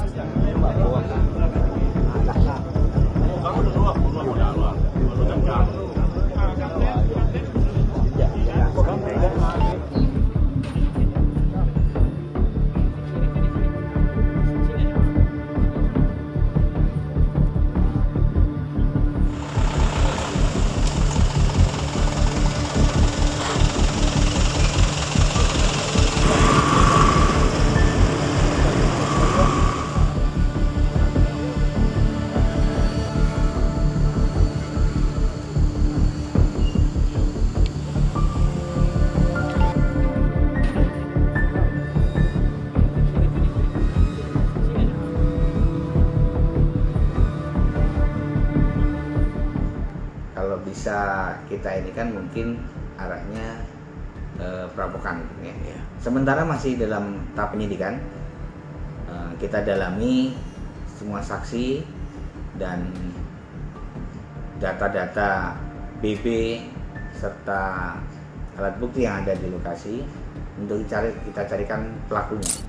Bisa kita ini kan mungkin arahnya perampokan ya. Sementara masih dalam tahap penyidikan, kita dalami semua saksi dan data-data BB serta alat bukti yang ada di lokasi untuk kita carikan pelakunya.